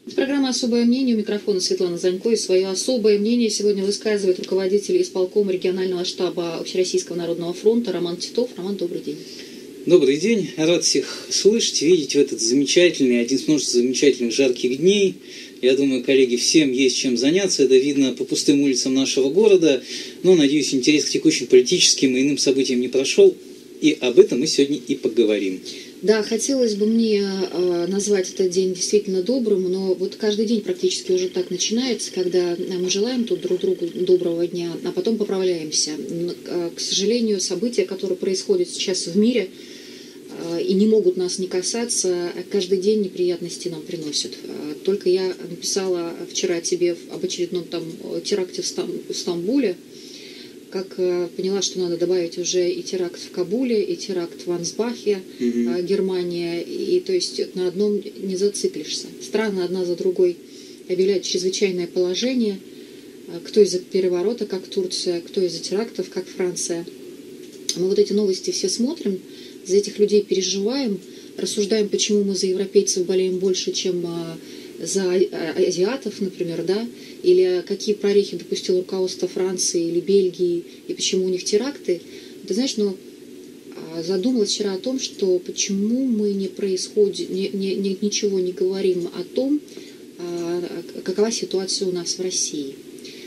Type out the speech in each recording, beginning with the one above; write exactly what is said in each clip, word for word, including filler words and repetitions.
Программа «Особое мнение». У микрофона Светлана Занько. И свое особое мнение сегодня высказывает руководитель исполкома регионального штаба Общероссийского народного фронта Роман Титов. Роман, добрый день. Добрый день. Рад всех слышать, видеть в этот замечательный, один из множества замечательных жарких дней. Я думаю, коллеги, всем есть чем заняться. Это видно по пустым улицам нашего города. Но, надеюсь, интерес к текущим политическим и иным событиям не прошел. И об этом мы сегодня и поговорим. Да, хотелось бы мне э, назвать этот день действительно добрым, но вот каждый день практически уже так начинается, когда мы желаем тут друг другу доброго дня, а потом поправляемся. Э, к сожалению, события, которые происходят сейчас в мире э, и не могут нас не касаться, каждый день неприятности нам приносят. Э, только я написала вчера тебе об очередном там теракте в, Стам, в Стамбуле, как э, поняла, что надо добавить уже и теракт в Кабуле, и теракт в Ансбахе, mm-hmm. э, Германия. И то есть на одном не зациклишься. Страны одна за другой объявляют чрезвычайное положение. Э, кто из-за переворота, как Турция, кто из-за терактов, как Франция. Мы вот эти новости все смотрим, за этих людей переживаем, рассуждаем, почему мы за европейцев болеем больше, чем э, за азиатов, например, да, или какие прорехи допустило руководство Франции или Бельгии, и почему у них теракты. Ты знаешь, но задумалась вчера о том, что почему мы не происходит, не, не, ничего не говорим о том, какова ситуация у нас в России.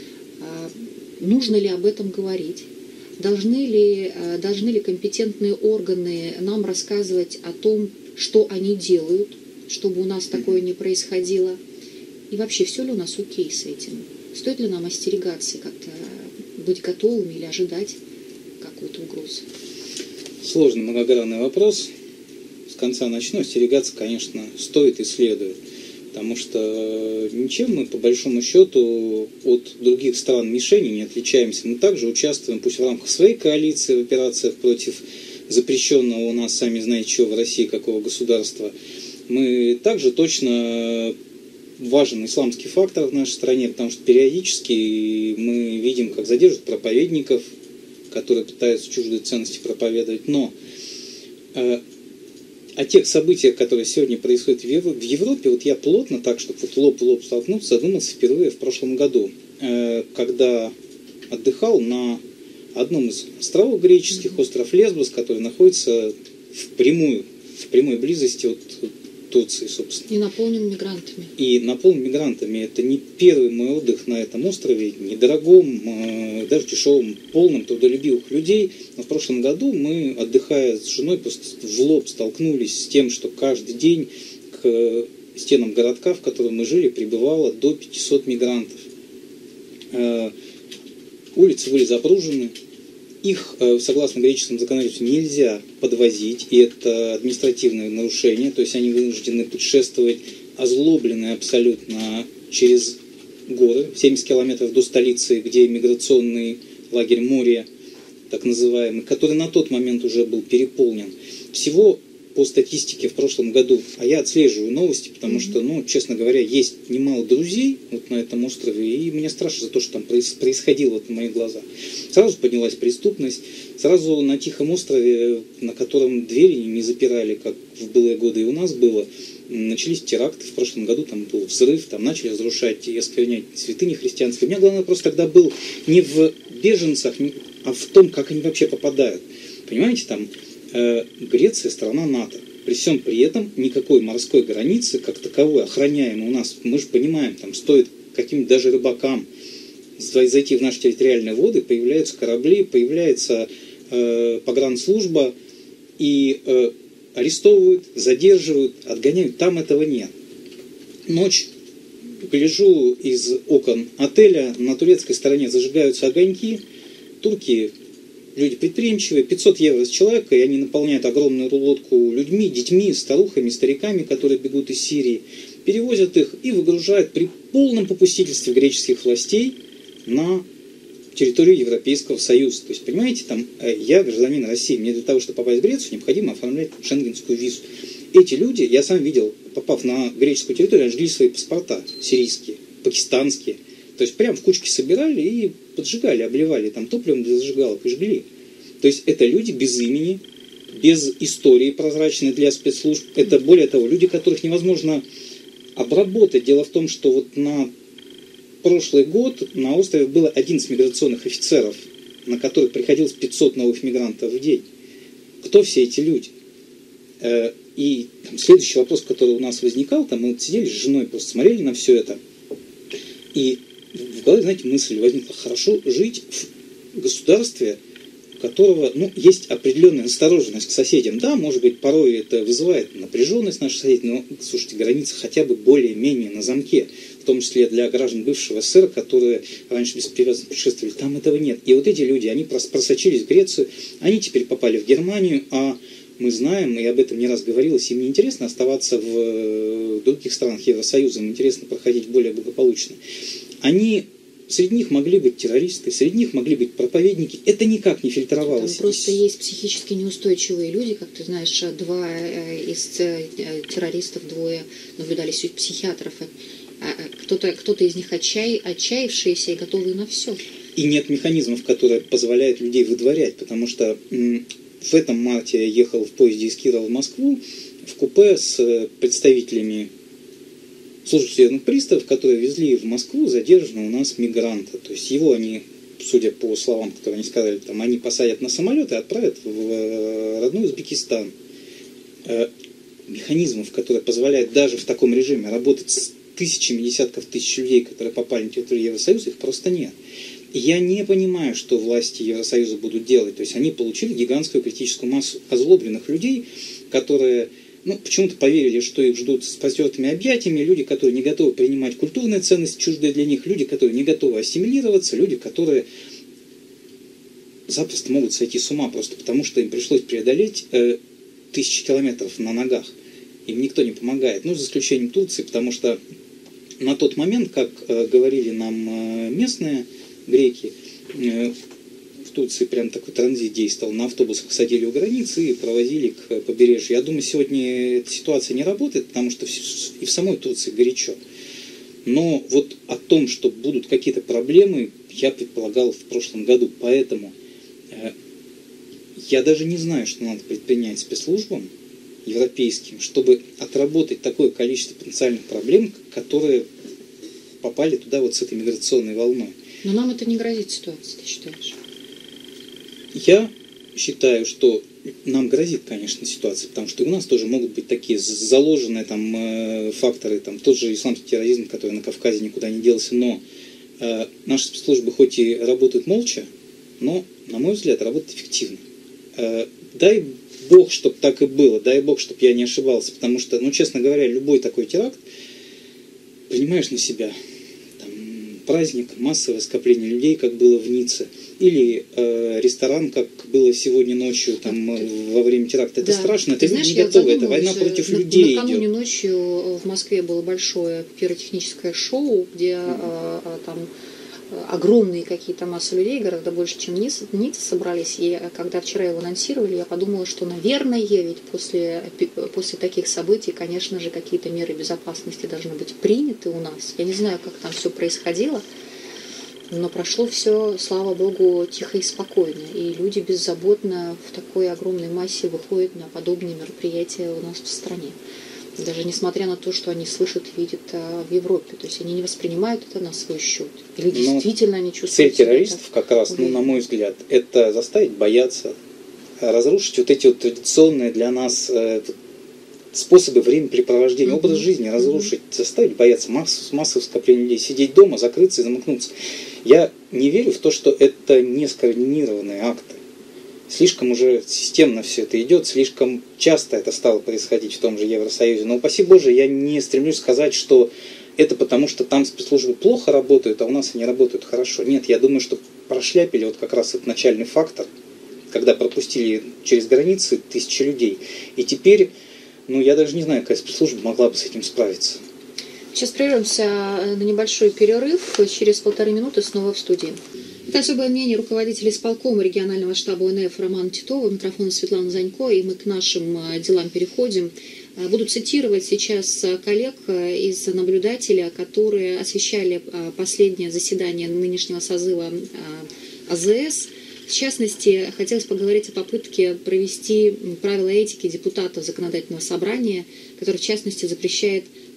Нужно ли об этом говорить? Должны ли, должны ли компетентные органы нам рассказывать о том, что они делают, чтобы у нас такое не происходило? И вообще, все ли у нас окей с этим? Стоит ли нам остерегаться, как-то быть готовыми или ожидать какую-то угрозу? Сложный, многогранный вопрос. С конца начну. Остерегаться, конечно, стоит и следует. Потому что ничем мы, по большому счету, от других стран-мишеней не отличаемся. Мы также участвуем, пусть в рамках своей коалиции, в операциях против запрещенного у нас, сами знаете, чего в России, какого государства. Мы также точно... важен исламский фактор в нашей стране, потому что периодически мы видим, как задерживают проповедников, которые пытаются чуждые ценности проповедовать. Но э, о тех событиях, которые сегодня происходят в Европе, вот я плотно, так, чтобы вот лоб в лоб столкнуться, задумался впервые в прошлом году, э, когда отдыхал на одном из островов греческих, остров Лесбос, который находится в прямую, в прямой близости от Турции, собственно. И наполнен мигрантами. И наполнен мигрантами. Это не первый мой отдых на этом острове, недорогом, э, даже дешевом, полном трудолюбивых людей. Но в прошлом году мы, отдыхая с женой, просто в лоб столкнулись с тем, что каждый день к стенам городка, в котором мы жили, прибывало до пятисот мигрантов. Э, улицы были запружены. Их, согласно греческому законодательству, нельзя подвозить, и это административное нарушение, то есть они вынуждены путешествовать озлобленные абсолютно через горы, семьдесят километров до столицы, где миграционный лагерь Мория, так называемый, который на тот момент уже был переполнен. Всего по статистике в прошлом году, а я отслеживаю новости, потому что, ну, честно говоря, есть немало друзей вот на этом острове, и мне страшно за то, что там происходило вот на мои глаза. Сразу поднялась преступность, сразу на Тихом острове, на котором двери не запирали, как в былые годы и у нас было, начались теракты. В прошлом году там был взрыв, там начали разрушать и осквернять святыни христианские. У меня главный вопрос тогда был не в беженцах, а в том, как они вообще попадают. Понимаете, там Греция — страна НАТО. При всем при этом никакой морской границы, как таковой, охраняемой у нас, мы же понимаем, там стоит каким-то даже рыбакам зайти в наши территориальные воды, появляются корабли, появляется э, погранслужба, и э, арестовывают, задерживают, отгоняют. Там этого нет. Ночь, гляжу из окон отеля, на турецкой стороне зажигаются огоньки, турки... Люди предприимчивые, пятьсот евро с человека, и они наполняют огромную лодку людьми, детьми, старухами, стариками, которые бегут из Сирии, перевозят их и выгружают при полном попустительстве греческих властей на территорию Европейского Союза. То есть, понимаете, там я гражданин России, мне для того, чтобы попасть в Грецию, необходимо оформлять шенгенскую визу. Эти люди, я сам видел, попав на греческую территорию, они жгли свои паспорта сирийские, пакистанские. То есть прям в кучки собирали и поджигали, обливали там топливом для зажигалок и жгли. То есть это люди без имени, без истории прозрачной для спецслужб. Это, более того, люди, которых невозможно обработать. Дело в том, что вот на прошлый год на острове было одиннадцать миграционных офицеров, на которых приходилось пятьсот новых мигрантов в день. Кто все эти люди? И там, следующий вопрос, который у нас возникал, там мы вот сидели с женой, просто смотрели на все это, и в голове, знаете, мысль возникла: хорошо жить в государстве, у которого, ну, есть определенная настороженность к соседям. Да, может быть, порой это вызывает напряженность наших соседей, но, слушайте, границы хотя бы более-менее на замке, в том числе для граждан бывшего СССР, которые раньше беспрепятственно путешествовали, там этого нет. И вот эти люди, они просочились в Грецию, они теперь попали в Германию, а мы знаем, и об этом не раз говорилось, им не интересно оставаться в других странах Евросоюза, им интересно проходить более благополучно. Они, среди них могли быть террористы, среди них могли быть проповедники, это никак не фильтровалось. Там просто есть психически неустойчивые люди, как ты знаешь, два из террористов, двое наблюдались у психиатров, кто-то, кто-то из них отчай, отчаявшиеся и готовые на все. И нет механизмов, которые позволяют людей выдворять, потому что в этом марте я ехал в поезде из Кирова в Москву в купе с представителями службы судебных приставов, которые везли в Москву задержанного у нас мигранта. То есть его они, судя по словам, которые они сказали, там, они посадят на самолет и отправят в родной Узбекистан. Механизмов, которые позволяют даже в таком режиме работать с тысячами, десятков тысяч людей, которые попали на территорию Евросоюза, их просто нет. Я не понимаю, что власти Евросоюза будут делать. То есть они получили гигантскую критическую массу озлобленных людей, которые, ну, почему-то поверили, что их ждут с простертыми объятиями, люди, которые не готовы принимать культурные ценности, чуждые для них, люди, которые не готовы ассимилироваться, люди, которые запросто могут сойти с ума просто потому, что им пришлось преодолеть э, тысячи километров на ногах. Им никто не помогает. Ну, за исключением Турции, потому что на тот момент, как э, говорили нам э, местные греки, в Турции прям такой транзит действовал, на автобусах садили у границы и провозили к побережью. Я думаю, сегодня эта ситуация не работает, потому что и в самой Турции горячо. Но вот о том, что будут какие-то проблемы, я предполагал в прошлом году. Поэтому я даже не знаю, что надо предпринять спецслужбам европейским, чтобы отработать такое количество потенциальных проблем, которые попали туда вот с этой миграционной волной. Но нам это не грозит ситуация, ты считаешь? Я считаю, что нам грозит, конечно, ситуация, потому что у нас тоже могут быть такие заложенные там э, факторы, там тот же исламский терроризм, который на Кавказе никуда не делся, но э, наши спецслужбы хоть и работают молча, но, на мой взгляд, работают эффективно. Э, дай бог, чтобы так и было, дай бог, чтобы я не ошибался, потому что, ну, честно говоря, любой такой теракт принимаешь на себя. Праздник, массовое скопление людей, как было в Ницце, или э, ресторан, как было сегодня ночью там, во время теракта. Это да. страшно, это люди не готовы, это война против на, людей накануне идет. Ночью в Москве было большое пиротехническое шоу, где mm-hmm. э, там огромные какие-то массы людей, гораздо больше, чем Ницце, Ницце собрались. И когда вчера его анонсировали, я подумала, что, наверное, ведь после, после таких событий, конечно же, какие-то меры безопасности должны быть приняты у нас. Я не знаю, как там все происходило, но прошло все, слава богу, тихо и спокойно. И люди беззаботно в такой огромной массе выходят на подобные мероприятия у нас в стране. Даже несмотря на то, что они слышат и видят а, в Европе. То есть они не воспринимают это на свой счет. Или действительно Но они чувствуют... Цель террористов как раз, ну, на мой взгляд, это заставить бояться, разрушить вот эти вот традиционные для нас э, способы времяпрепровождения, mm-hmm. образ жизни, разрушить, mm-hmm. заставить бояться масс, массовых скоплений людей, сидеть дома, закрыться и замыкнуться. Я не верю в то, что это не скоординированные акты. Слишком уже системно все это идет, слишком часто это стало происходить в том же Евросоюзе. Но, упаси Боже, я не стремлюсь сказать, что это потому, что там спецслужбы плохо работают, а у нас они работают хорошо. Нет, я думаю, что прошляпили вот как раз этот начальный фактор, когда пропустили через границы тысячи людей. И теперь, ну, я даже не знаю, какая спецслужба могла бы с этим справиться. Сейчас прервемся на небольшой перерыв. Через полторы минуты снова в студии. Это особое мнение руководителя исполкома регионального штаба О Н Ф Романа Титова, микрофон Светлана Занько, и мы к нашим делам переходим. Буду цитировать сейчас коллег из наблюдателя, которые освещали последнее заседание нынешнего созыва А З С. В частности, хотелось поговорить о попытке провести правила этики депутатов законодательного собрания, который, в частности, запрещает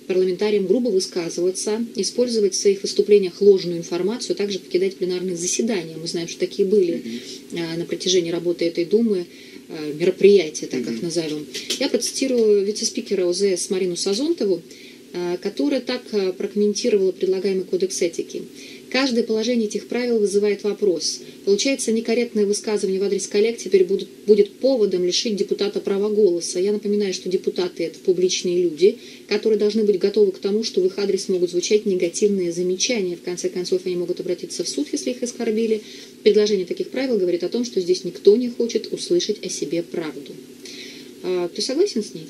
парламентариям грубо высказываться, использовать в своих выступлениях ложную информацию, а также покидать пленарные заседания. Мы знаем, что такие были mm-hmm. на протяжении работы этой Думы мероприятия, так mm-hmm. их назовем. Я процитирую вице-спикера ОЗС Марину Сазонтову, которая так прокомментировала предлагаемый кодекс этики. Каждое положение этих правил вызывает вопрос. Получается, некорректное высказывание в адрес коллег теперь будет, будет поводом лишить депутата права голоса. Я напоминаю, что депутаты – это публичные люди, которые должны быть готовы к тому, что в их адрес могут звучать негативные замечания. В конце концов, они могут обратиться в суд, если их оскорбили. Предложение таких правил говорит о том, что здесь никто не хочет услышать о себе правду. А, ты согласен с ней?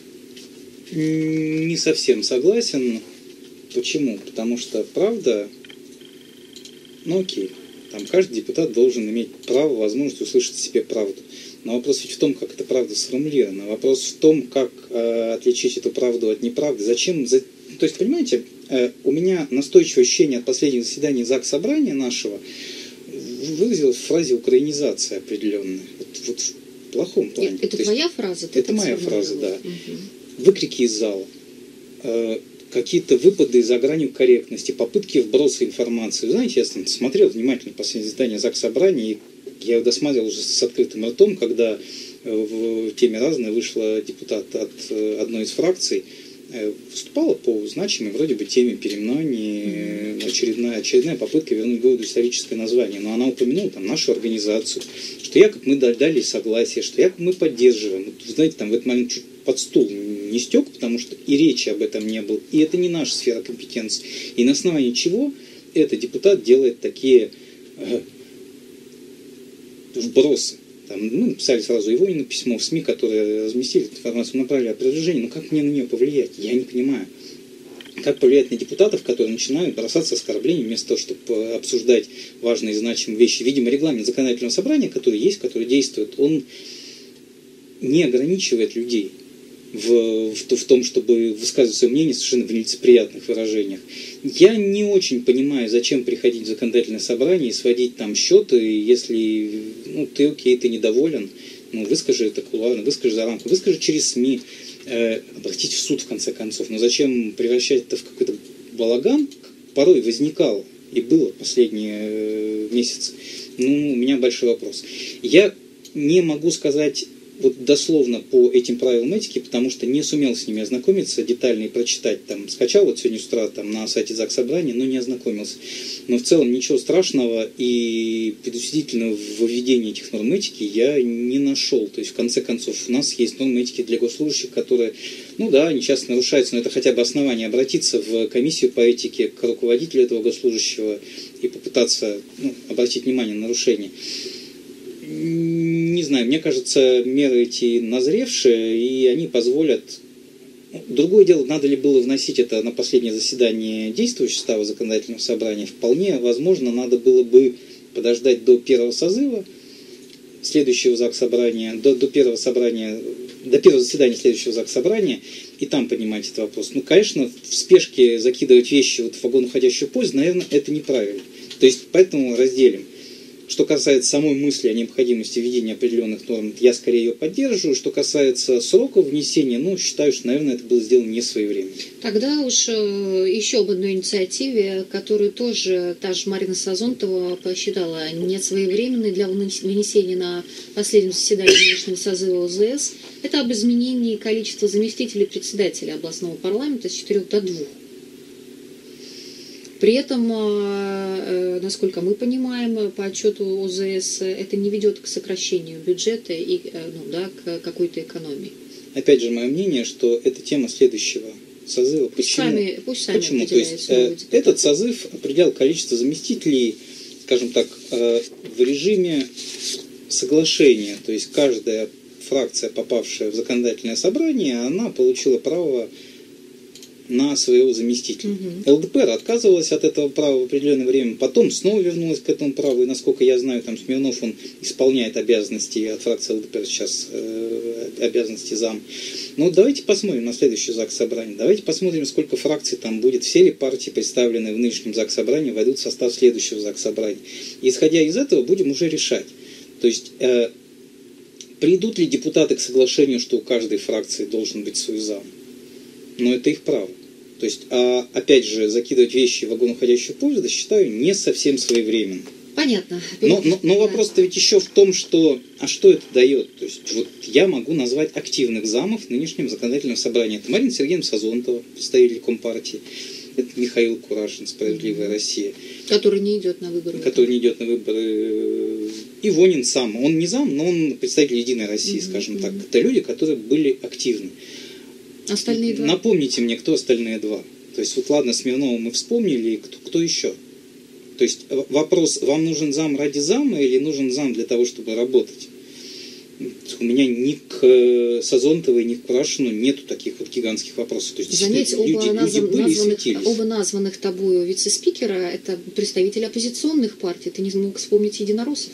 Не совсем согласен. Почему? Потому что правда... Ну окей, там каждый депутат должен иметь право, возможность услышать в себе правду. Но вопрос ведь в том, как эта правда сформулирована. Вопрос в том, как э, отличить эту правду от неправды. Зачем? За... То есть, понимаете, э, у меня настойчивое ощущение от последних заседаний ЗАГС-собрания нашего выразилось в фразе «украинизация» определенная. Вот, вот в плохом плане. Это То твоя есть, фраза? Ты это моя фраза, да. Угу. Выкрики из зала. Э, какие-то выпады за гранью корректности, попытки вброса информации. Знаете, я там смотрел внимательно последнее издание ЗАГС-собрания, и я его досмотрел уже с открытым ртом, когда в теме «Разное» вышла депутат от одной из фракций, выступала по значимой вроде бы теме переименования, очередная, очередная попытка вернуть городу историческое название. Но она упомянула там нашу организацию, что якобы мы дали согласие, что якобы мы поддерживаем. Вот, знаете, там в этот момент чуть под стул не стек, потому что и речи об этом не было, и это не наша сфера компетенции. И на основании чего этот депутат делает такие э, вбросы. Там, ну, написали сразу его на письмо в СМИ, которые разместили эту информацию, направили опровержение. Но как мне на нее повлиять? Я не понимаю. Как повлиять на депутатов, которые начинают бросаться оскорблениями вместо того, чтобы обсуждать важные и значимые вещи. Видимо, регламент законодательного собрания, который есть, который действует, он не ограничивает людей в, в, в том, чтобы высказывать свое мнение совершенно в нелицеприятных выражениях. Я не очень понимаю, зачем приходить в законодательное собрание и сводить там счеты, если ну, ты окей, ты недоволен, ну, выскажи это кулуарно, выскажи за рамку, выскажи через СМИ, э, обратить в суд в конце концов. Но зачем превращать это в какой-то балаган? Порой возникал и было последние э, месяцы. Ну, у меня большой вопрос. Я не могу сказать вот дословно по этим правилам этики, потому что не сумел с ними ознакомиться детально и прочитать. Там, скачал вот сегодня с утра там, на сайте ЗАГС-собрания, но не ознакомился. Но в целом ничего страшного и предусудительного в введении этих норм этики я не нашел. То есть, в конце концов, у нас есть нормы этики для госслужащих, которые, ну да, они часто нарушаются, но это хотя бы основание обратиться в комиссию по этике к руководителю этого госслужащего и попытаться ну, обратить внимание на нарушение. Не знаю, мне кажется, меры эти назревшие, и они позволят... Другое дело, надо ли было вносить это на последнее заседание действующего состава законодательного собрания. Вполне возможно, надо было бы подождать до первого созыва следующего ЗАГС-собрания, до, до первого собрания, до первого заседания следующего ЗАГС-собрания, и там поднимать этот вопрос. Ну, конечно, в спешке закидывать вещи вот в вагон уходящую поезд, наверное, это неправильно. То есть, поэтому разделим. Что касается самой мысли о необходимости введения определенных норм, я скорее ее поддерживаю. Что касается срока внесения, ну, считаю, что, наверное, это было сделано не своевременно. Тогда уж еще об одной инициативе, которую тоже та же Марина Сазонтова посчитала не своевременной для вынесения на последнем заседании нынешнего созыва ОЗС, это об изменении количества заместителей председателя областного парламента с четырех до двух. При этом, насколько мы понимаем, по отчету ОЗС, это не ведет к сокращению бюджета и ну, да, к какой-то экономии. Опять же, мое мнение, что это тема следующего созыва. Пусть Почему? Сами, пусть сами Почему? То есть, э, этот созыв определял количество заместителей, скажем так, э, в режиме соглашения. То есть, каждая фракция, попавшая в законодательное собрание, она получила право на своего заместителя. Угу. ЛДПР отказывалась от этого права в определенное время, потом снова вернулась к этому праву, и, насколько я знаю, там Смирнов, он исполняет обязанности от фракции ЛДПР сейчас, э, обязанности зам. Но давайте посмотрим на следующий ЗАГС-собрание, давайте посмотрим, сколько фракций там будет, все ли партии, представленные в нынешнем ЗАГС-собрании, войдут в состав следующего ЗАГС-собрания. И, исходя из этого, будем уже решать. То есть, э, придут ли депутаты к соглашению, что у каждой фракции должен быть свой зам? Но это их право. То есть, а, опять же, закидывать вещи в вагон уходящего поезда считаю не совсем своевременно. Понятно. Но, но, но вопрос-то ведь еще в том, что, а что это дает? То есть, вот я могу назвать активных замов нынешнего законодательного собрания. Это Марина Сергеевна Сазонтова, представитель Компартии. Это Михаил Курашин, «Справедливая Россия». Который не идет на выборы. Который не идет на выборы. Ивонин сам. Он не зам, но он представитель Единой России, mm-hmm. скажем так. Это люди, которые были активны. Остальные два? Напомните мне, кто остальные два. То есть, вот ладно, Смирнова мы вспомнили, кто, кто еще? То есть, вопрос, вам нужен зам ради зама или нужен зам для того, чтобы работать? У меня ни к Сазонтовой, ни к Курашину нету таких вот гигантских вопросов. То есть, заметь, оба, люди, назв... люди были названных, и оба названных тобою вице-спикера – это представители оппозиционных партий. Ты не смог вспомнить единороссов?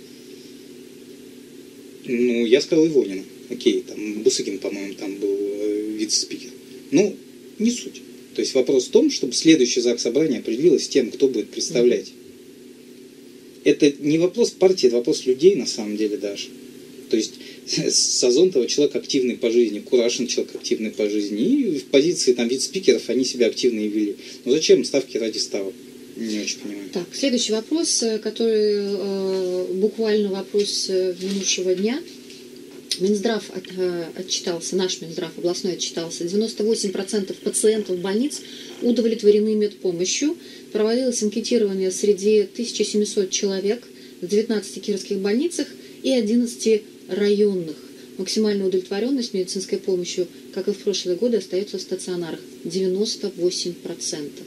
Ну, я сказал Ивонина. Окей, там Бусыгин, по-моему, там был э, вице-спикер. Ну, не суть. То есть вопрос в том, чтобы следующий заксобрание определилось тем, кто будет представлять. Mm-hmm. Это не вопрос партии, это вопрос людей на самом деле даже. То есть Сазонтова человек активный по жизни, Курашин человек активный по жизни. И в позиции там вице-спикеров они себя активно и вели. Но зачем ставки ради ставок? Не очень понимаю. Так, следующий вопрос, который э, буквально вопрос минувшего дня. Минздрав от, э, отчитался, наш Минздрав областной отчитался. девяносто восемь процентов пациентов больниц удовлетворены медпомощью. Проводилось анкетирование среди тысячи семьсот человек в девятнадцати кировских больницах и одиннадцати районных. Максимальная удовлетворенность медицинской помощью, как и в прошлые годы, остается в стационарах. девяносто восемь процентов.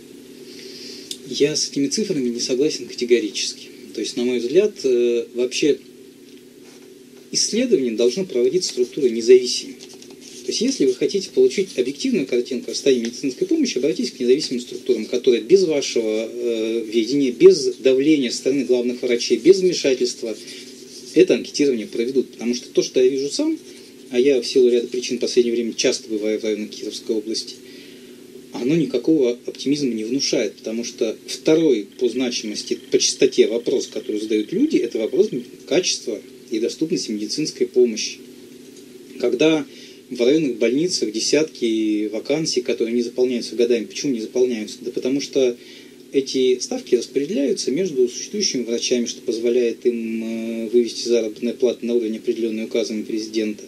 Я с этими цифрами не согласен категорически. То есть, на мой взгляд, э, вообще исследование должно проводиться структурой независимой. То есть, если вы хотите получить объективную картинку о состоянии медицинской помощи, обратитесь к независимым структурам, которые без вашего э, ведения, без давления со стороны главных врачей, без вмешательства это анкетирование проведут. Потому что то, что я вижу сам, а я в силу ряда причин в последнее время часто бываю в районах Кировской области, оно никакого оптимизма не внушает, потому что второй по значимости, по частоте вопрос, который задают люди, это вопрос качества и доступности медицинской помощи. Когда в районных больницах десятки вакансий, которые не заполняются годами. Почему не заполняются? Да потому что эти ставки распределяются между существующими врачами, что позволяет им вывести заработную плату на уровень, определенный указом президента.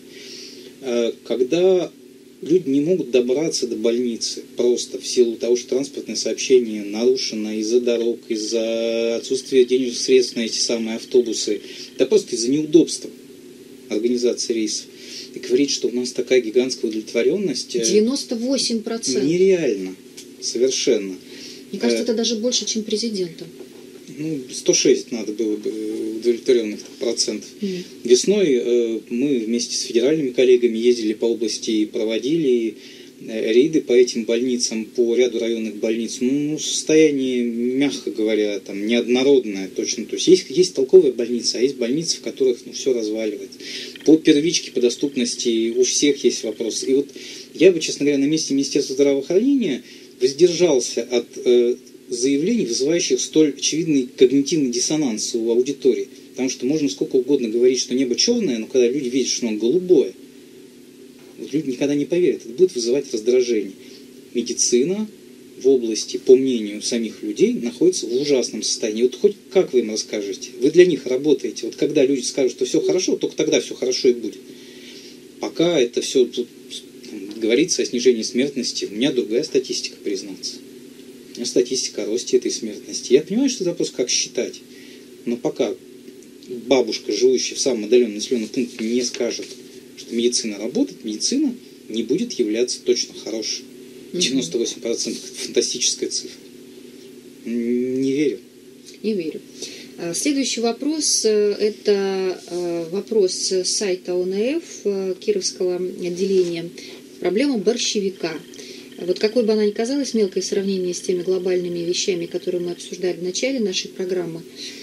Когда люди не могут добраться до больницы просто в силу того, что транспортное сообщение нарушено из-за дорог, из-за отсутствия денежных средств на эти самые автобусы, да просто из-за неудобства организации рейсов. И говорить, что у нас такая гигантская удовлетворенность... девяносто восемь процентов. Нереально. Совершенно. Мне кажется, это даже больше, чем президентом. Ну, сто шесть надо было бы удовлетворенных процентов. Mm. Весной э, мы вместе с федеральными коллегами ездили по области и проводили э, рейды по этим больницам, по ряду районных больниц. Ну, состояние, мягко говоря, там, неоднородное точно. То есть, есть, есть толковые больницы, а есть больницы, в которых ну, все разваливается. По первичке, по доступности у всех есть вопросы. И вот я бы, честно говоря, на месте Министерства здравоохранения воздержался от э, заявлений, вызывающих столь очевидный когнитивный диссонанс у аудитории. Потому что можно сколько угодно говорить, что небо черное, но когда люди видят, что оно голубое, вот люди никогда не поверят. Это будет вызывать раздражение. Медицина в области, по мнению самих людей, находится в ужасном состоянии. Вот хоть как вы им расскажете? Вы для них работаете. Вот когда люди скажут, что все хорошо, только тогда все хорошо и будет. Пока это все тут, там, говорится о снижении смертности, у меня другая статистика, признаться. У меня статистика о росте этой смертности. Я понимаю, что это вопрос, как считать. Но пока бабушка, живущая в самом отдаленном населенном пункте, не скажет, что медицина работает, медицина не будет являться точно хорошей. девяносто восемь процентов – фантастическая цифра. Не верю. Не верю. Следующий вопрос – это вопрос с сайта ОНФ Кировского отделения. Проблема борщевика. Вот какой бы она ни казалась мелкой в сравнении с теми глобальными вещами, которые мы обсуждали в начале нашей программы,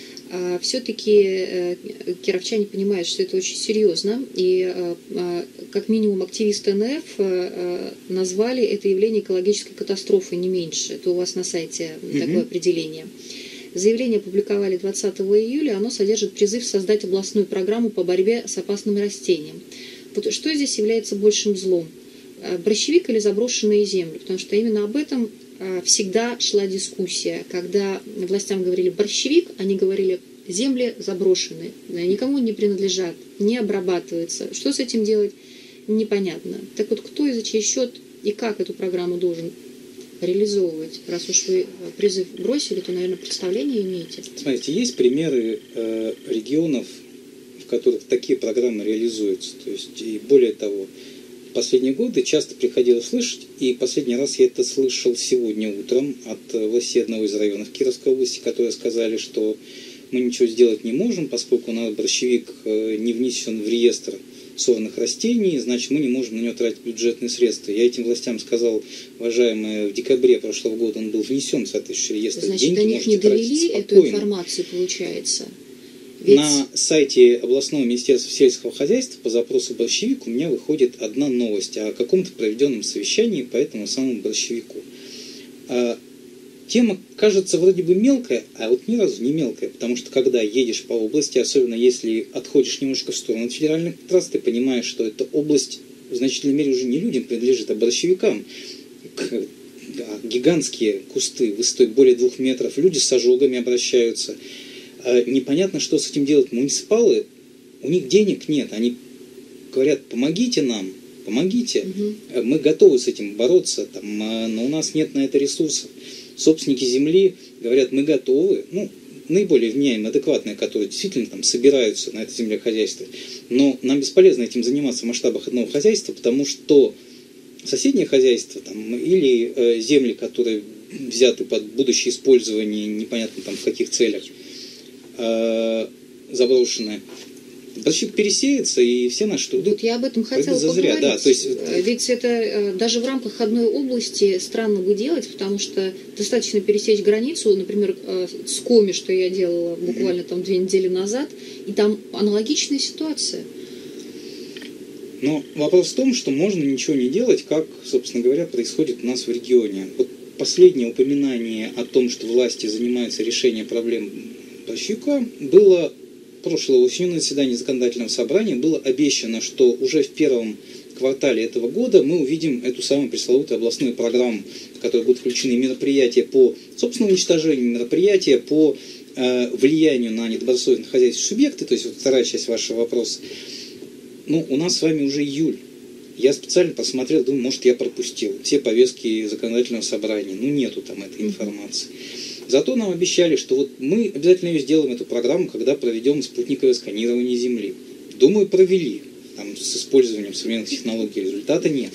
все-таки кировчане понимают, что это очень серьезно. И как минимум активисты эн эф назвали это явление экологической катастрофой, не меньше. Это у вас на сайте mm-hmm. такое определение. Заявление опубликовали двадцатого июля. Оно содержит призыв создать областную программу по борьбе с опасным растением. Вот что здесь является большим злом? борщевик или заброшенные земли, потому что именно об этом всегда шла дискуссия. Когда властям говорили борщевик, они говорили земли заброшенные, никому не принадлежат, не обрабатываются. Что с этим делать, непонятно. Так вот, кто и за чей счет и как эту программу должен реализовывать? Раз уж вы призыв бросили, то, наверное, представление имеете. Смотрите, есть примеры э, регионов, в которых такие программы реализуются. То есть, и более того, в последние годы часто приходилось слышать, и последний раз я это слышал сегодня утром от властей одного из районов Кировской области, которые сказали, что мы ничего сделать не можем, поскольку у нас борщевик не внесен в реестр сорных растений, значит, мы не можем на него тратить бюджетные средства. Я этим властям сказал, уважаемые, в декабре прошлого года он был внесен в соответствующий реестр. Значит, деньги до них не довели эту информацию, получается? Ведь... На сайте областного министерства сельского хозяйства по запросу борщевик у меня выходит одна новость о каком-то проведенном совещании по этому самому борщевику. Тема кажется вроде бы мелкая, а вот ни разу не мелкая, потому что когда едешь по области, особенно если отходишь немножко в сторону от федеральных трасс, ты понимаешь, что эта область в значительной мере уже не людям принадлежит, а борщевикам. Гигантские кусты высотой более двух метров, люди с ожогами обращаются. Непонятно, что с этим делать. Муниципалы, у них денег нет, они говорят, помогите нам, помогите, угу. Мы готовы с этим бороться, там, но у нас нет на это ресурсов. Собственники земли говорят, мы готовы, ну, наиболее вменяемые, адекватные, которые действительно там собираются на это землехозяйство, но нам бесполезно этим заниматься в масштабах одного хозяйства, потому что соседнее хозяйство там, или э, земли, которые взяты под будущее использование, непонятно там в каких целях, э, заброшенные, борщевик пересеется, и все наши труды вот я об этом хотела поговорить. Да, то есть... Ведь это даже в рамках одной области странно бы делать, потому что достаточно пересечь границу, например, с Коми, что я делала буквально там две недели назад, и там аналогичная ситуация. Но вопрос в том, что можно ничего не делать, как, собственно говоря, происходит у нас в регионе. Вот последнее упоминание о том, что власти занимаются решением проблем борщевика, было прошлой осенью на заседании законодательного собрания. Было обещано, что уже в первом квартале этого года мы увидим эту самую пресловутую областную программу, в которой будут включены мероприятия по собственному уничтожению, мероприятия по э, влиянию на недобросовестных хозяйственных субъекты, то есть вот вторая часть вашего вопроса. Ну, у нас с вами уже июль. Я специально посмотрел, думаю, может, я пропустил все повестки законодательного собрания. Ну, нету там этой информации. Зато нам обещали, что вот мы обязательно ее сделаем, эту программу, когда проведем спутниковое сканирование Земли. Думаю, провели. Там, с использованием современных технологий результата нет.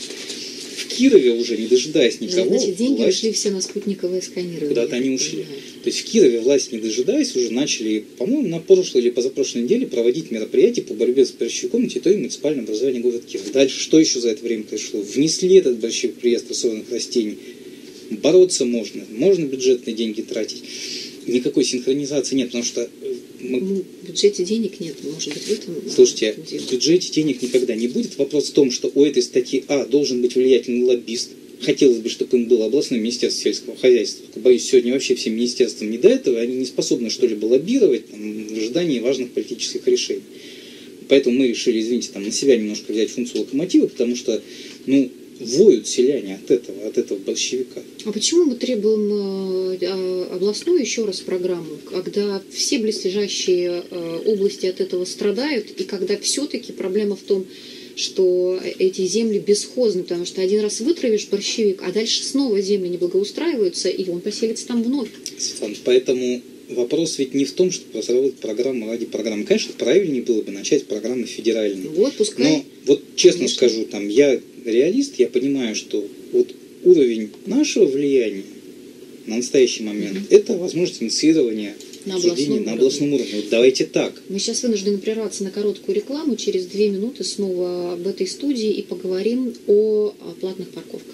В Кирове уже, не дожидаясь никого... Значит, деньги власть... ушли все на спутниковое сканирование. Куда-то они ушли. Понимаю. То есть в Кирове власть, не дожидаясь, уже начали, по-моему, на прошлой или позапрошлой неделе проводить мероприятия по борьбе с борщевиком на территории муниципального образования города Кирова. Дальше что еще за это время произошло? Внесли этот борщевик в реестр сорных растений. Бороться можно, можно бюджетные деньги тратить. Никакой синхронизации нет, потому что... Мы... Ну, в бюджете денег нет, может быть, в этом... Слушайте, в бюджете денег никогда не будет. Вопрос в том, что у этой статьи А должен быть влиятельный лоббист. Хотелось бы, чтобы им было областное министерство сельского хозяйства. Боюсь, сегодня вообще всем министерствам не до этого, они не способны что-либо лоббировать там, в ожидании важных политических решений. Поэтому мы решили, извините, там, на себя немножко взять функцию локомотива, потому что, ну, воют селяне от этого, от этого борщевика. А почему мы требуем э, областную еще раз программу, когда все близлежащие э, области от этого страдают, и когда все-таки проблема в том, что эти земли бесхозны, потому что один раз вытравишь борщевик, а дальше снова земли не благоустраиваются, и он поселится там вновь. Светлана, поэтому вопрос ведь не в том, чтобы разработать программу ради программы. Конечно, правильнее было бы начать с программы федеральной. Вот, пускай. Но вот честно Конечно. скажу, там, я реалист, я понимаю, что вот уровень нашего влияния на настоящий момент mm-hmm. это возможность инициирования на обсуждения на областном уровне. Вот давайте так. Мы сейчас вынуждены прерваться на короткую рекламу. Через две минуты снова об этой студии и поговорим о, о платных парковках.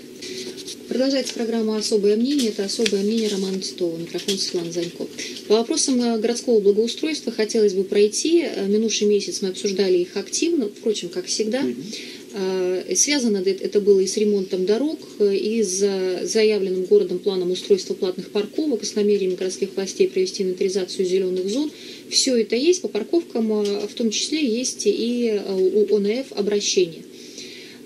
Продолжается программа «Особое мнение». Это «Особое мнение» Романа Титова. Микрофон Светлана Занько. По вопросам городского благоустройства хотелось бы пройти. Минувший месяц мы обсуждали их активно, впрочем, как всегда. Mm-hmm. Связано это было и с ремонтом дорог, и с заявленным городом планом устройства платных парковок, и с намерением городских властей провести инвентаризацию зеленых зон. Все это есть. По парковкам в том числе есть и у ОНФ обращение.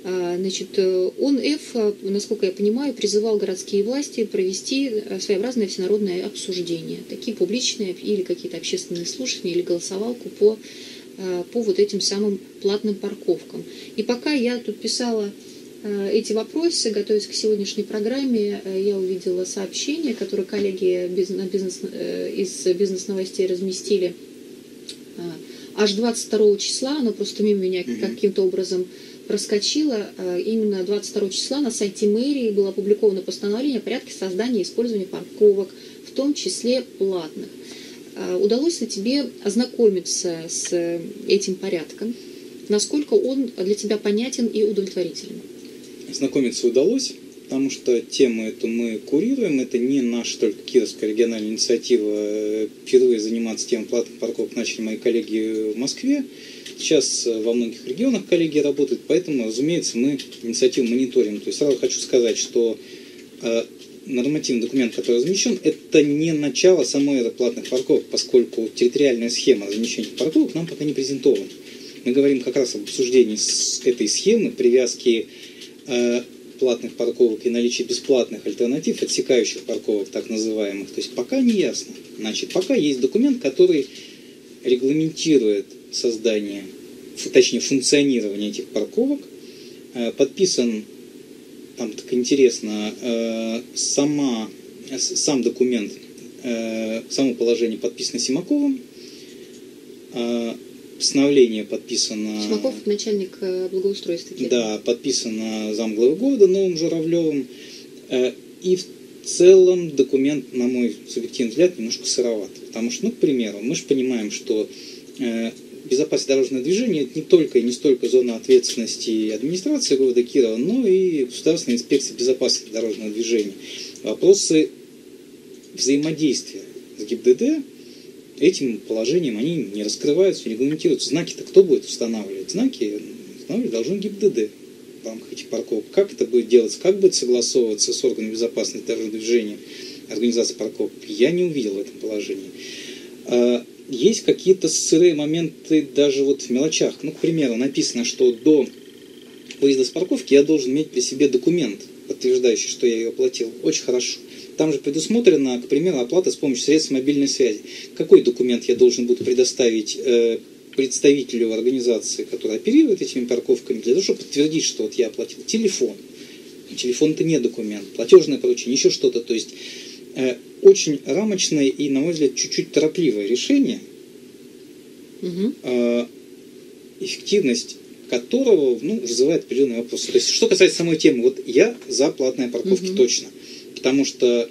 Значит, ОНФ, насколько я понимаю, призывал городские власти провести своеобразное всенародное обсуждение, такие публичные или какие-то общественные слушания, или голосовалку по, по вот этим самым платным парковкам. И пока я тут писала эти вопросы, готовясь к сегодняшней программе, я увидела сообщение, которое коллеги бизнес, бизнес, из бизнес-новостей разместили аж двадцать второго числа, оно просто мимо меня mm-hmm. каким-то образом проскочило. Именно двадцать второго числа на сайте мэрии было опубликовано постановление о порядке создания и использования парковок, в том числе платных. Удалось ли тебе ознакомиться с этим порядком? Насколько он для тебя понятен и удовлетворителен? Ознакомиться удалось, потому что тему эту мы курируем. Это не наша только Кировская региональная инициатива. Впервые заниматься темой платных парковок начали мои коллеги в Москве. Сейчас во многих регионах коллеги работают, поэтому, разумеется, мы инициативу мониторим. То есть сразу хочу сказать, что э, нормативный документ, который размещен, это не начало самой эры платных парковок, поскольку территориальная схема размещения парковок нам пока не презентована. Мы говорим как раз об обсуждении с этой схемы, привязки э, платных парковок и наличии бесплатных альтернатив, отсекающих парковок, так называемых. То есть пока не ясно. Значит, пока есть документ, который регламентирует создание, точнее функционирование этих парковок, подписан, там так интересно, сама, сам документ, само положение подписано Симаковым, постановление подписано... Симаков — начальник благоустройства. Да, подписано замглавы города Новым Журавлевым, и в В целом документ, на мой субъективный взгляд, немножко сыроват. Потому что, ну, к примеру, мы же понимаем, что э, безопасность дорожного движения – это не только и не столько зона ответственности администрации города Кирова, но и Государственной инспекции безопасности дорожного движения. Вопросы взаимодействия с ГИБДД этим положением они не раскрываются, не регламентируются. Знаки-то кто будет устанавливать? Знаки устанавливать должен ГИБДД в рамках этих парковок. Как это будет делаться, как будет согласовываться с органами безопасности дорожного движения, организации парковок, я не увидел в этом положении. Есть какие-то сырые моменты даже вот в мелочах. Ну, к примеру, написано, что до выезда с парковки я должен иметь при себе документ, подтверждающий, что я ее оплатил. Очень хорошо. Там же предусмотрена, к примеру, оплата с помощью средств мобильной связи. Какой документ я должен буду предоставить э, представителю организации, которая оперирует этими парковками, для того, чтобы подтвердить, что вот я оплатил? Телефон. Телефон – это не документ. Платежное поручение, еще что-то. То есть э, очень рамочное и, на мой взгляд, чуть-чуть торопливое решение, угу. э, эффективность которого ну, вызывает определенные вопросы. То есть, что касается самой темы, вот я за платные парковки угу. точно. Потому что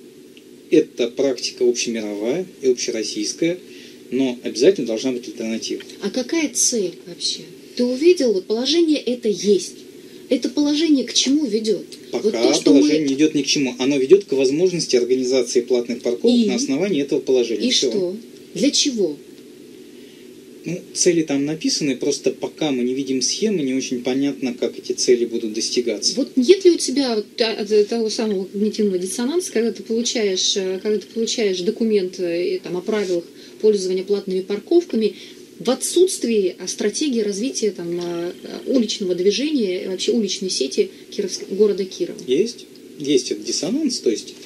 это практика общемировая и общероссийская, но обязательно должна быть альтернатива. А какая цель вообще? Ты увидел, вот положение это есть. Это положение к чему ведет? Пока вот то, что положение мы... не идет ни к чему. Оно ведет к возможности организации платных парковок и... на основании этого положения. И Все. Что? Для чего? Ну, цели там написаны, просто пока мы не видим схемы, не очень понятно, как эти цели будут достигаться. Вот нет ли у тебя вот того самого когнитивного диссонанса, когда ты получаешь, когда ты получаешь документ там, о правилах пользования платными парковками в отсутствии стратегии развития там, уличного движения, вообще уличной сети Кировск... города Кирова? Есть. Есть этот диссонанс, то есть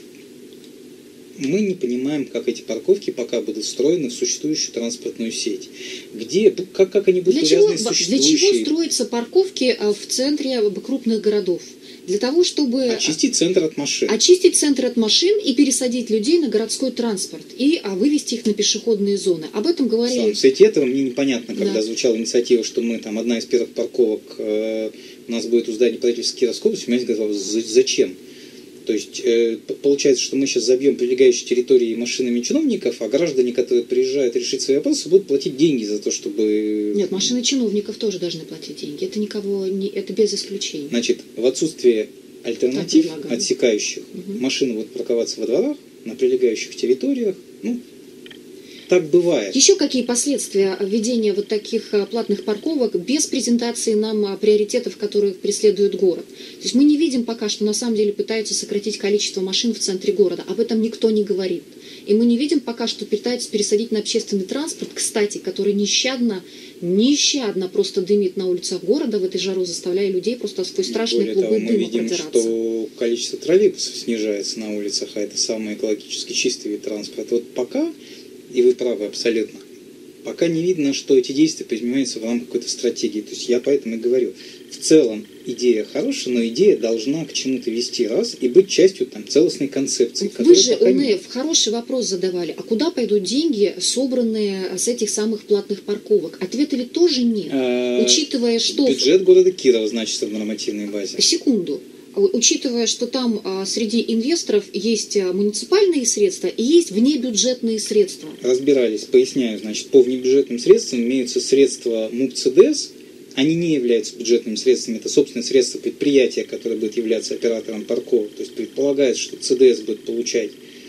мы не понимаем, как эти парковки пока будут встроены в существующую транспортную сеть. Где, как, как они будут для увязаны чего, с существующей... Для чего строятся парковки в центре крупных городов? Для того, чтобы... Очистить центр от машин. Очистить центр от машин и пересадить людей на городской транспорт. И а, вывести их на пешеходные зоны. Об этом говорили... В свете этого мне непонятно, когда да. звучала инициатива, что мы там одна из первых парковок э, у нас будет у здания правительства Кировской области. У меня сказали, зачем? То есть э, получается, что мы сейчас забьем прилегающие территории машинами чиновников, а граждане, которые приезжают решить свои вопросы, будут платить деньги за то, чтобы... Нет, машины чиновников тоже должны платить деньги. Это никого не... это без исключения. Значит, в отсутствие альтернатив, отсекающих, угу. машины будут парковаться во дворах, на прилегающих территориях. Ну, так бывает. Еще какие последствия введения вот таких платных парковок без презентации нам приоритетов, которые преследует город? То есть мы не видим пока, что на самом деле пытаются сократить количество машин в центре города. Об этом никто не говорит. И мы не видим пока, что пытаются пересадить на общественный транспорт, кстати, который нещадно, нещадно просто дымит на улицах города в этой жару, заставляя людей просто сквозь страшные Более клубы того, мы дыма видим, продираться. что количество троллейбусов снижается на улицах, а это самый экологически чистый вид транспорта. Вот пока, и вы правы абсолютно, пока не видно, что эти действия предпринимаются в рамках какой-то стратегии. То есть я поэтому и говорю, в целом идея хорошая, но идея должна к чему-то вести раз и быть частью там целостной концепции. Вы же, пока ОНФ, нет. хороший вопрос задавали. А куда пойдут деньги, собранные с этих самых платных парковок? Ответа ведь тоже нет. А, Учитывая, что... Бюджет города Кирова значится в нормативной базе. Секунду. Учитывая, что там а, среди инвесторов есть а, муниципальные средства и есть внебюджетные средства. Разбирались, поясняю, значит, по внебюджетным средствам имеются средства МУП-ЦДС, они не являются бюджетными средствами, это, собственно, средства предприятия, которое будет являться оператором парковок. То есть предполагается, что ЦДС будет получать,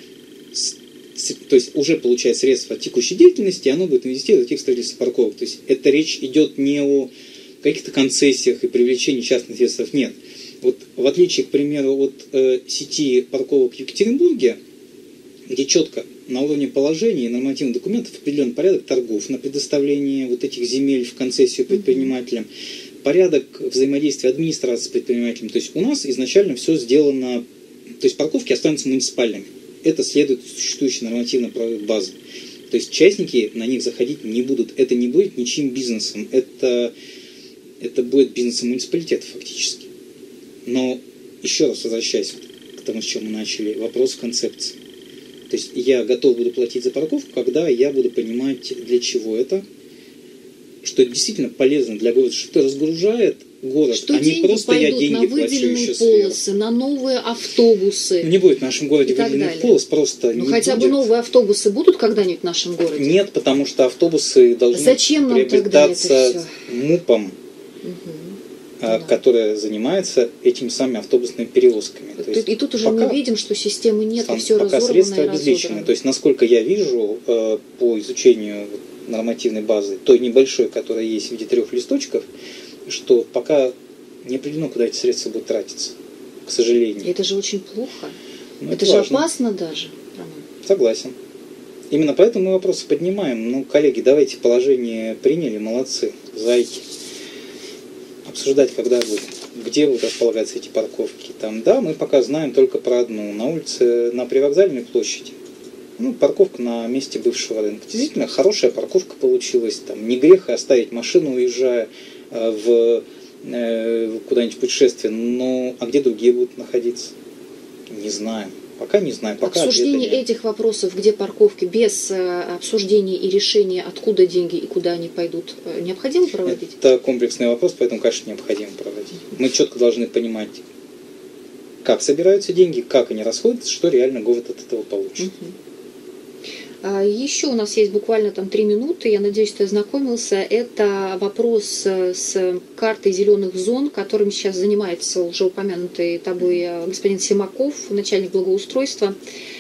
то есть уже получает средства от текущей деятельности, и оно будет инвестировать в их строительство парковок. То есть это речь идет не о каких-то концессиях и привлечении частных средств, нет. Вот в отличие, к примеру, от э, сети парковок в Екатеринбурге, где четко на уровне положения и нормативных документов определен порядок торгов на предоставление вот этих земель в концессию предпринимателям, порядок взаимодействия администрации с предпринимателем. То есть у нас изначально все сделано, то есть парковки останутся муниципальными. Это следует из существующей нормативно-правовой базы. То есть частники на них заходить не будут. Это не будет ничьим бизнесом. Это, это будет бизнесом муниципалитета фактически. Но еще раз возвращаясь к тому, с чем мы начали, вопрос концепции. То есть я готов буду платить за парковку, когда я буду понимать, для чего это, что это действительно полезно для города, что это разгружает город, что а не просто я деньги на плачу еще полосы, сверху. на новые автобусы. Не будет в нашем городе выделенных полос, просто Ну не хотя будет. бы новые автобусы будут когда-нибудь в нашем городе? Нет, потому что автобусы должны Зачем нам тогда это приобретаться МУПом, Угу. а, Да. которая занимается этими самыми автобусными перевозками. То есть И тут уже пока, мы видим, что системы нет, там и все пока разорвано средства и обезличены. разодрано. То есть, насколько я вижу э, по изучению нормативной базы, той небольшой, которая есть в виде трех листочков, что пока не определено, куда эти средства будут тратиться, к сожалению. И это же очень плохо. Но это это же важно. опасно даже. Роман. Согласен. Именно поэтому мы вопросы поднимаем. Ну, коллеги, давайте положение приняли, молодцы, зайки. Обсуждать когда будем. Где будут располагаться эти парковки? Там, да, мы пока знаем только про одну. На улице, на привокзальной площади. Ну, парковка на месте бывшего рынка. Действительно, хорошая парковка получилась. Там не грех оставить машину, уезжая э, в э, куда-нибудь в путешествие. Но а где другие будут находиться? Не знаем. Пока не знаю. Пока Обсуждение ответа нет. этих вопросов, где парковки, без э, обсуждения и решения, откуда деньги и куда они пойдут, э, необходимо проводить? Это комплексный вопрос, поэтому, конечно, необходимо проводить. Мы четко должны понимать, как собираются деньги, как они расходятся, что реально город от этого получит. Угу. Еще у нас есть буквально там три минуты, я надеюсь, ты ознакомился. Это вопрос с картой зеленых зон, которым сейчас занимается уже упомянутый тобой господин Симаков, начальник благоустройства.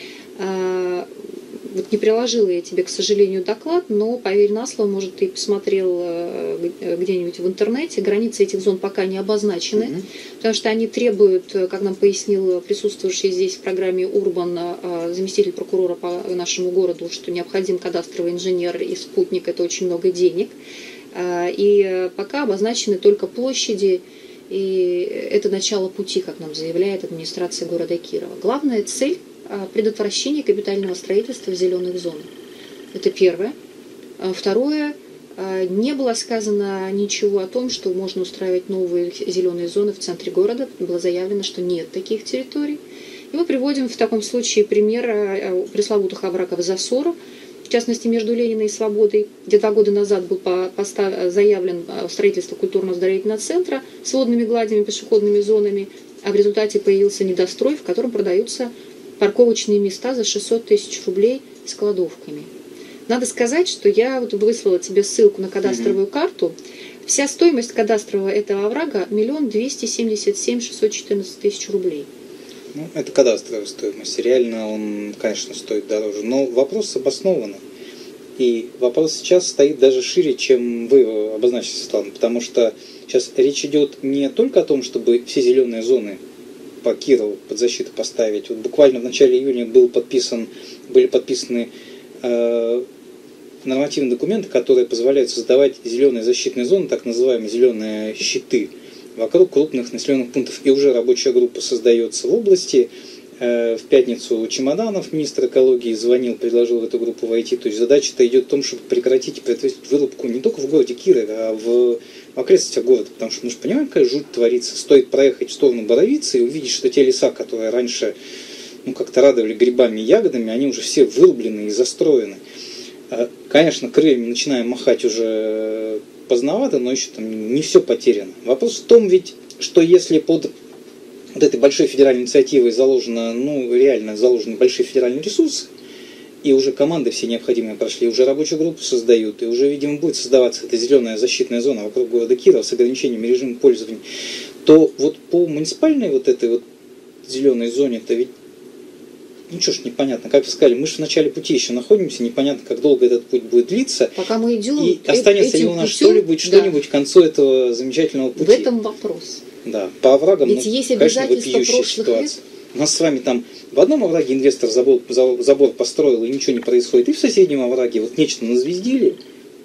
Вот не приложила я тебе, к сожалению, доклад, но, поверь на слово, может, ты посмотрел где-нибудь в интернете, границы этих зон пока не обозначены, mm-hmm. потому что они требуют, как нам пояснил присутствующий здесь в программе Урбан заместитель прокурора по нашему городу, что необходим кадастровый инженер и спутник, это очень много денег. И пока обозначены только площади, и это начало пути, как нам заявляет администрация города Кирова. Главная цель – предотвращение капитального строительства в зеленых зонах. Это первое. Второе. Не было сказано ничего о том, что можно устраивать новые зеленые зоны в центре города. Было заявлено, что нет таких территорий. И мы приводим в таком случае пример пресловутых оврагов засора, в частности, между Лениной и Свободой, где два года назад был заявлен строительство культурно-оздоровительного центра с водными гладями, пешеходными зонами, а в результате появился недострой, в котором продаются парковочные места за шестьсот тысяч рублей с кладовками. Надо сказать, что я вот выслала тебе ссылку на кадастровую mm-hmm. карту. Вся стоимость кадастрового этого оврага миллион двести семьдесят семь шестьсот четырнадцать тысяч рублей. Ну, это кадастровая стоимость. Реально он, конечно, стоит дороже. Но вопрос обоснованный. И вопрос сейчас стоит даже шире, чем вы его обозначили, Светлана, потому что сейчас речь идет не только о том, чтобы все зеленые зоны по Кирову под защиту поставить. Вот буквально в начале июня был подписан, были подписаны э, нормативные документы, которые позволяют создавать зеленые защитные зоны, так называемые зеленые щиты, вокруг крупных населенных пунктов. И уже рабочая группа создается в области. В пятницу Чемоданов, министр экологии, звонил, предложил в эту группу войти. То есть задача-то идет в том, чтобы прекратить вырубку не только в городе Кирове, а в окрестностях города. Потому что мы же понимаем, какая жуть творится. Стоит проехать в сторону Боровицы и увидеть, что те леса, которые раньше ну, как-то радовали грибами и ягодами, они уже все вырублены и застроены. Конечно, крыльями начинаем махать уже поздновато, но еще там не все потеряно. Вопрос в том ведь, что если под вот этой большой федеральной инициативой заложено, ну, реально заложены большие федеральные ресурсы, и уже команды все необходимые прошли, уже рабочую группу создают, и уже, видимо, будет создаваться эта зеленая защитная зона вокруг города Кирова с ограничением режима пользования, то вот по муниципальной вот этой вот зеленой зоне-то ведь ничего ж непонятно. Как вы сказали, мы же в начале пути еще находимся, непонятно, как долго этот путь будет длиться. Пока мы идем, и останется ли у нас путем, что-нибудь, да. что-нибудь к концу этого замечательного пути. В этом вопрос. Да, по оврагам, ведь ну, есть конечно, обязательства прошлых ситуация. лет. У нас с вами там в одном овраге инвестор забор, забор построил, и ничего не происходит. И в соседнем овраге вот нечто назвездили,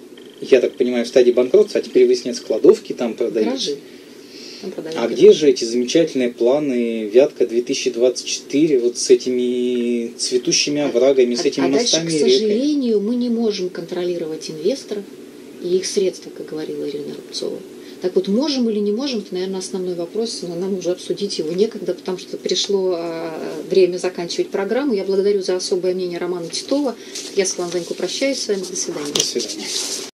я так понимаю, в стадии банкротства, а теперь выясняется, кладовки там продаются. Там а где же эти замечательные планы Вятка две тысячи двадцать четыре вот с этими цветущими оврагами, а, с этими а мостами дальше, к сожалению, рекой? Мы не можем контролировать инвесторов и их средства, как говорила Ирина Рубцова. Так вот, можем или не можем, это, наверное, основной вопрос, но нам уже обсудить его некогда, потому что пришло время заканчивать программу. Я благодарю за особое мнение Романа Титова. Я с вами, Ванька, прощаюсь с вами. До свидания. До свидания.